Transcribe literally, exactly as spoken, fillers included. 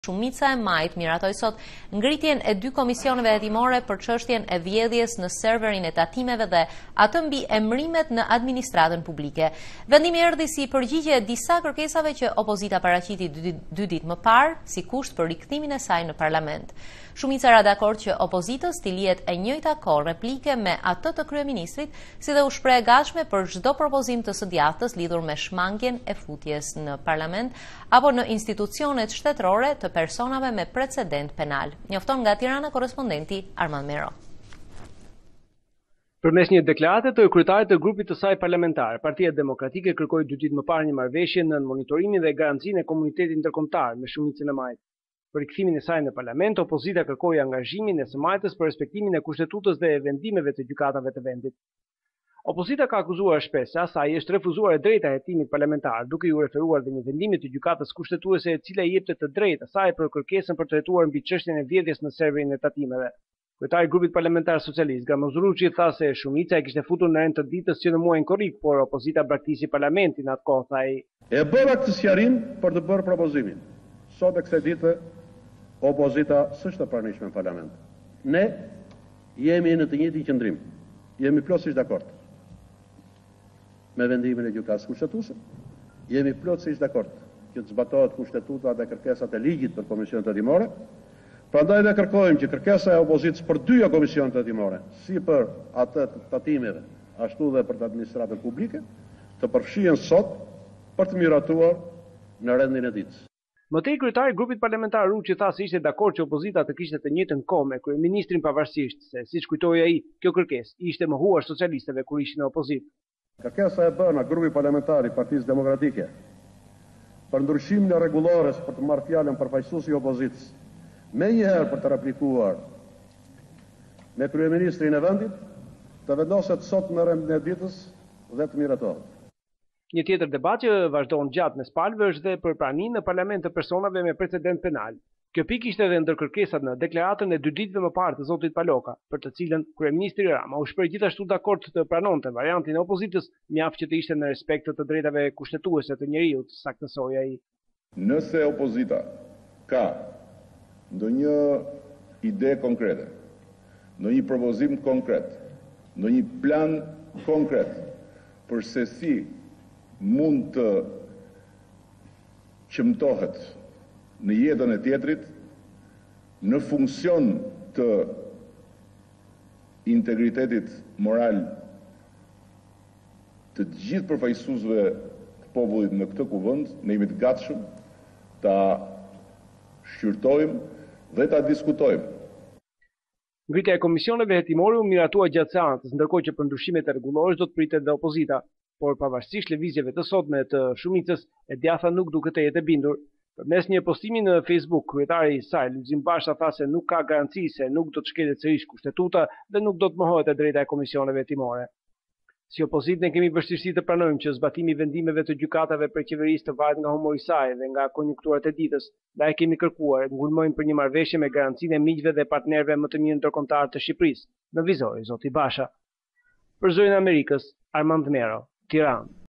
Shumica e majt miratoi sot ngritjen e dy komisioneve hetimore për çështjen e vjedhjes në serverin e tatimeve dhe atë mbi emrimet në administratën publike. Vendimi erdhi si përgjigje e disa kërkesave që opozita paraqiti dy, dy ditë më parë si kusht për rikthimin e saj në parlament. Shumica ra dakord që opozitës t'i lihet e njëjta kohë replike me atë të kryeministrit, si dhe u shpreh e gatshme për çdo propozim të së djathtës lidhur me shmangjen e futjes në parlament apo në institucionet shtetërore të personave me precedent penal. Njofton nga Tirana korrespondenti Armand Mero. Përmes një deklarate të kryetarit të grupit të saj parlamentar, Partia Demokratike kërkoi dy ditë më parë një marrëveshje në monitorimin dhe garancinë e komunitetit ndërkombëtar me shumicën e majtë. Për rikthimin e saj në parlament, opozita kërkoi angazhimin e së majtës për respektimin e kushtetutës dhe e vendimeve të gjykatave të vendit. Opozita ka akuzuar shpesh se asaj është refuzuar e drejta e hetimit parlamentar, duke u referuar dhe një vendimi të gjykatës kushtetuese e cila i jepte të drejtë asaj për kërkesën për të hetuar mbi çështjen e vjedhjes në serverin e tatimeve. Kryetari i grupit parlamentar socialist, Gamozuruçi, tha se Shumica e kishte futur në rend të ditës që në muajin korrik, por opozita braktisi parlamentin atë kohë, tha ai. E bëra këtë sqarim për të bërë propozimin. Sot e kësaj dite opozita s'është e pranishme në parlament. Ne jemi në të njëjtin qëndrim. Jemi plotësisht dakord me vendimin e gjykatës kushtetuese. Jemi plotësisht dakord që të zbatohet kushtetuta dhe kërkesat e ligjit për komisionet hetimore. Prandaj ne kërkojmë që kërkesa e opozitës për dyja komisionet hetimore, si për atë të tatimeve, ashtu dhe për të administratën publike, të përfshihen sot për të miratuar në rendin e ditës. Mëtej kryetari i grupit parlamentar Ruçi tha se ishte dakord që opozita të kishte të njëjtën kohë me kryeministrin pavarësisht se, siç kujtoi ai, kjo kërkesë ishte mohuar socialistëve kur ishin në opozitë. Kërkesa e bërë nga grupi parlamentar i Partisë Demokratike për ndryshimin e rregullores për të marrë fjalën përfaqësuesi i opozitës, me njëherë për të replikuar me kryeministrin e vendit, të vendoset sot në rendin e ditës dhe të miratohet. Një tjetër debat që vazhdon gjatë mes palëve është dhe për praninë në parlament të personave me precedent penal. Kjo pikë ishte edhe ndër kërkesat në deklaratën e dy ditëve më parë të zotit Paloka, për të cilën kryeministri Rama u shpreh gjithashtu dakord të pranonte variantin e opozitës, mjaft që të ishte në respekt të drejtave kushtetuese të njeriut, saktësoi ai. Nëse opozita ka ndonjë ide konkrete, ndonjë propozim konkret, ndonjë plan konkret për se si mund të qëmtohet në jetën e tjetrit në funksion të integritetit moral të gjithë përfaqësuesve të popullit në këtë kuvend, ne jemi të gatshëm ta shqyrtojmë dhe ta diskutojmë. Ngritja e komisioneve hetimore u miratua gjatë seancës, ndërkohë që për ndryshimet e rregullores do të pritet dhe opozita. Por pavarësisht lëvizjeve të sotme të Shumicës, e djatha nuk duket të jetë e bindur. Përmes një postimi në Facebook, kryetari i saj, Lulzim Basha, tha se nuk ka garanci se nuk do të shkelet sërish kushtetuta dhe nuk do të mohohet e drejta e komisioneve hetimore. Si opozitë ne kemi vështirësi të pranojmë që zbatimi i vendimeve të gjykatave për qeverisë të varet nga humori i saj dhe nga konjunkturat e ditës. Ndaj kemi kërkuar, ngulmojmë për një marrëveshje me garancinë e miqve dhe partnerëve më të mirë ndërkombëtar të Shqipërisë, në vizori zoti Basha. Për Zërin e Amerikës, Armand Mero, Tiranë.